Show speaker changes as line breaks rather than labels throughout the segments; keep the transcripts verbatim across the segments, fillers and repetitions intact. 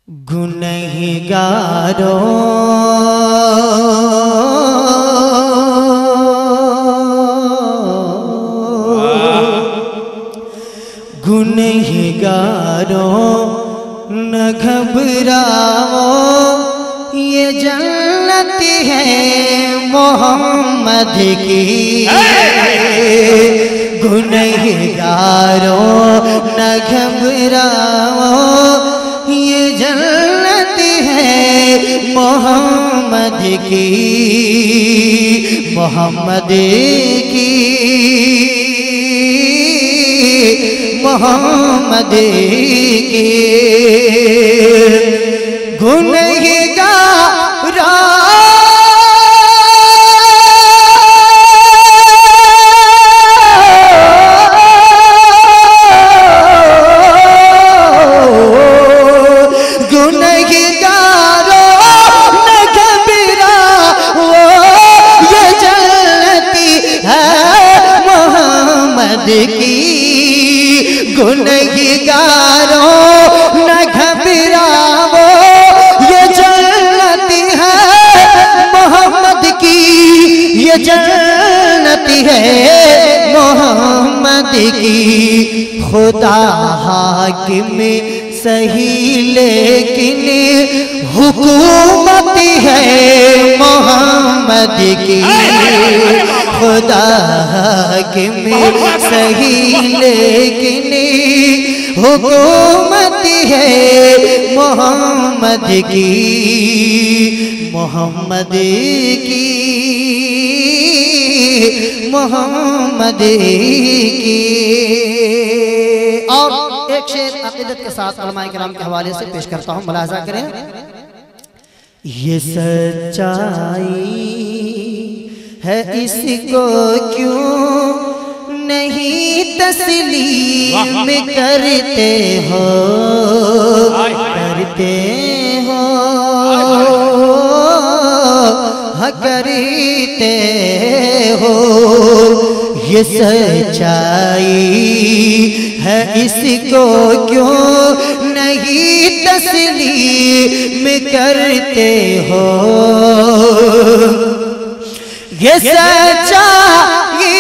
गुनहगारों गुनहगारों न घबराओ, ये जन्नत है मोहम्मद की। गुनहगारों न घबराओ, ये जन्नत है मोहम्मद की, मोहम्मद की, मोहम्मद की। गुनहगारों की, गुनहगारों न घबराओ, ये जन्नत है मोहम्मद की, ये जन्नत है मोहम्मद की। खुदा हाकिम सही लेकिन हुकूमत है मोहम्मद की। खुदा हाकिम सही लेकिन हुकूमत है मोहम्मद की, मोहम्मद की, मोहम्मद की। और एक शेर अक़ीदत के साथ उलमाए किराम के हवाले से पेश करता हूँ, मुलाज़ा करें। ये सच्चाई है इसको क्यों नहीं तस्लीम करते हो, करते हो, हाँ करते हो। ये सच्चाई है इसको क्यों नहीं तस्लीम करते हो। ये सच्चाई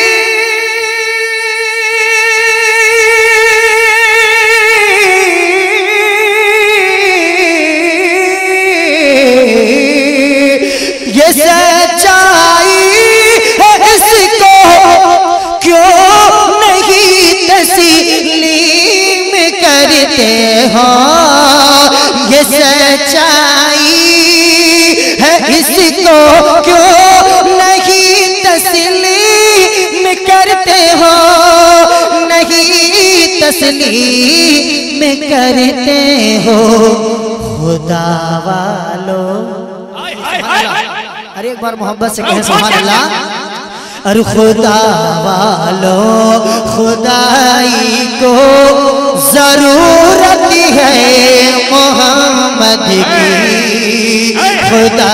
ये सच्चाई है इसको क्यों नहीं तस्लीम करते हो। ये सच्चाई है इसको क्यों नहीं तस्लीम करते हो, नहीं तस्लीम करते हो। खुदा वालों, अरे एक बार मोहब्बत से कहें सुभान अल्लाह। अरे खुदा वालों, खुदाई को जरूरत है मोहम्मद की। खुदा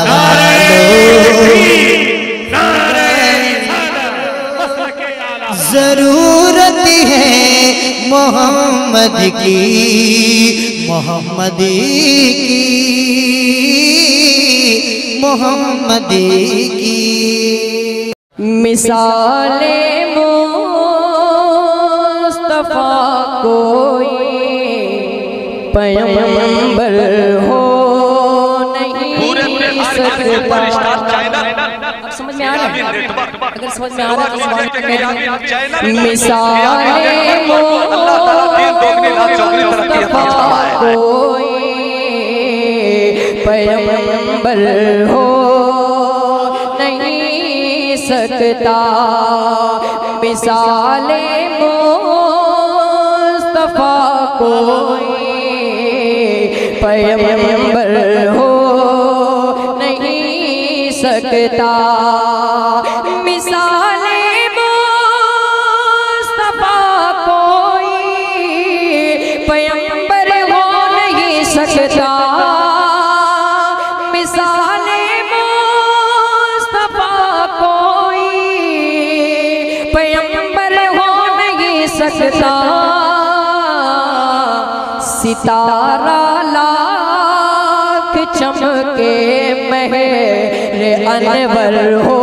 जरूरत है मोहम्मद की, मोहम्मद की, मोहम्मद की।
मिसाले मुस्तफा कोई पैगंबर हो नहीं सकता। समझ में आ रहा है? अगर समझ में आ रहा है तो मिसाले मुस्तफा कोई पैगंबर हो नहीं सकता। मिसाले मुस्तफा कोई पैगंबर हो नहीं सकता। मिसाले मुस्तफा कोई पैगंबर हो नहीं सकता। मिसाले मुस्तफा कोई पैगंबर हो नहीं सकता। सितारा ला चमके मेरे अनवर हो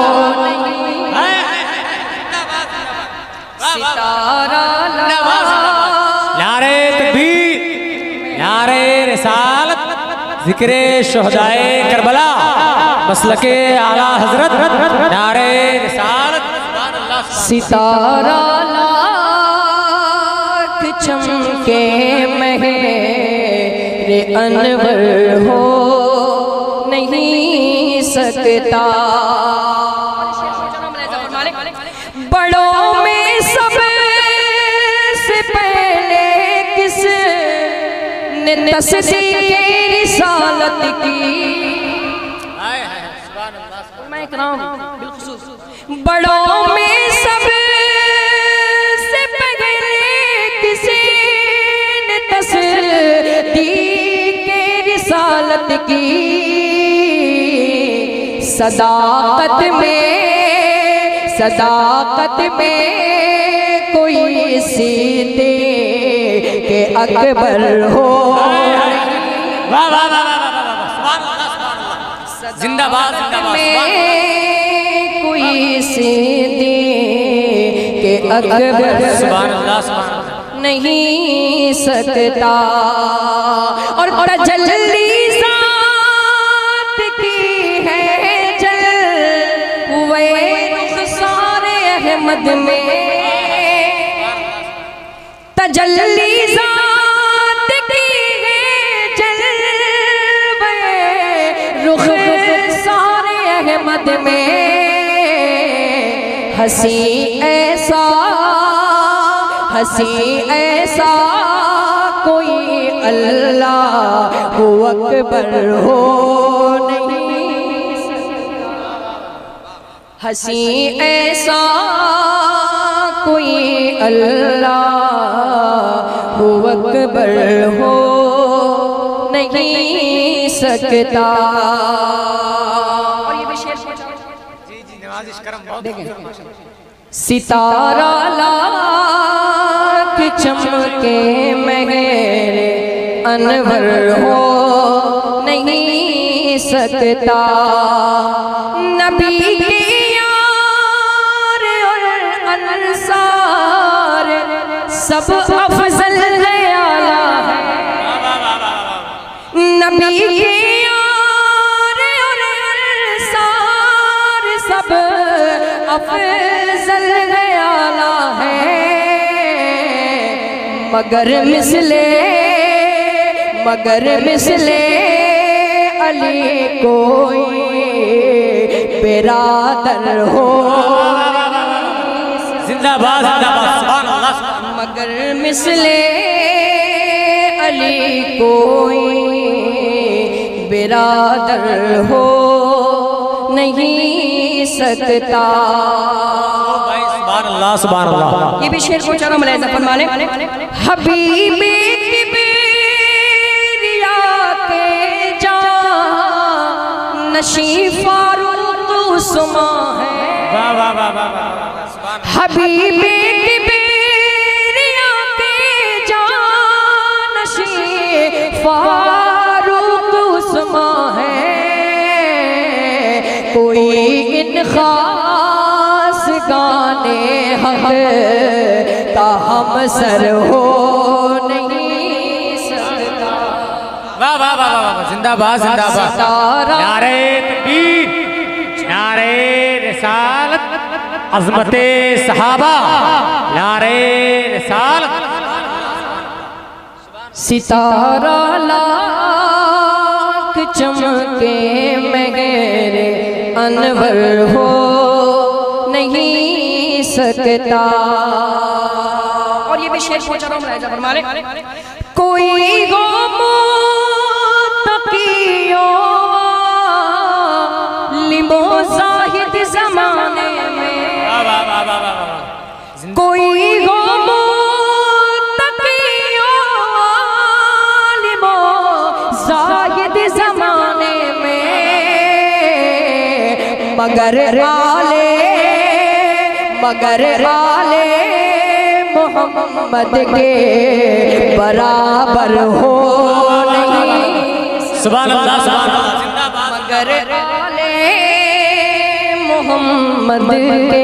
सितारा
नारे तकबीर, नारे रिसालत, जिक्रे शुहदाए करबला, मसलके आला हजरत, नारे रिसालत।
सितारा लाख चमके मेरे अनवर हो नहीं सकता। बड़ों में सबसे पहले किस ने तस्दीक़ रिसालत की। मैं इकराम बिलखुसूस बड़ों में सबसे पहले किसी ने तस्दीक़ रिसालत की। सदाकत में सदाकत में कोई सीधे के अकबर हो।
वाह वाह वाह जिंदाबाद
में कोई सीधे के अकबर नहीं सकता। और तजल्ली ज़ात की है जल वे सारे अहमद में। तजल्ली ज़ात की है जल वे रुख सारे अहमद में। हंसी ऐसा हंसी ऐसा कोई अल्लाह हू अकबर हो नहीं। हंसी ऐसा कोई अल्लाह हू अकबर हो नहीं सकता। और ये भी शेर देखें। सितारा लाख चमके मेरे अनवर हो नहीं सकता। नबी के यार और अंसार सब अफजल है आला है। नबी के यार और अंसार सब अफजल है आला है। मगर मिसले मगर मिसले अली कोई बिरादर हो।
जिंदाबाद जिंदाबाद
मगर मिसले अली कोई बिरादर हो नहीं सकता।
सुभान अल्लाह सुभान अल्लाह।
ये भी शेर को चलो मुलाहिजा फरमाने। हबीबी किबरिया के जान नशी फारूक उस्मा है।
वाह वाह वाह वाह।
हबीबी किबरिया के जान नशी फारूक उस्मा है। कोई इन खास गाने हक का हम सर हो नहीं सकता।
वाह वाह वाह वाह जिंदाबाद जिंदाबाद। नारे तकबीर, नारे रिसालत, अज़मते सहाबा, नारे रिसालत। सितारा लाख चमके मेरे अनवर हो नहीं सकता। और ये भी शेर पूछ रहा हूँ फरमाने। कोई हो मुत्तकियो लिमो ज़ाहिद ज़माने में। कोई हो मुत्तकियो लिमो ज़ाहिद ज़माने में। मगर आले मगर आले मोहम्मद के बराबर हो नहीं।
सुभान अल्लाह सुभान अल्लाह जिंदाबाद।
मगर आले मोहम्मद के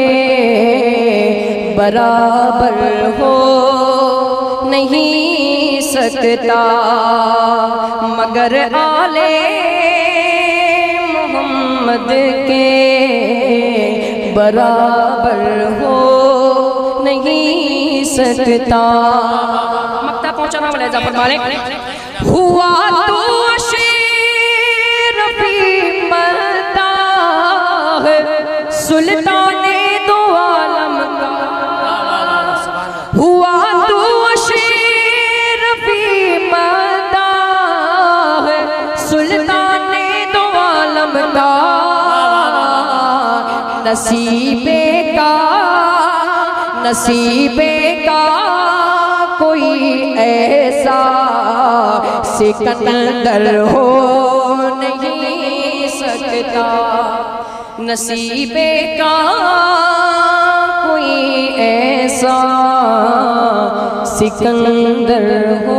बराबर हो नहीं सकता, मगर आले मोहम्मद के बराबर हो नहीं सकता। मक्ता पहुंचाना वाले जाफर मालिक हुआ तो शेरफी मरता है सुल्ताने दो आलम का, हुआ तो शेरफी मरता है सुल्ताने दो आलम का। नसीबे का नसीबे का कोई ऐसा सिकंदर हो नहीं सकता, नसीबे का कोई ऐसा सिकंदर हो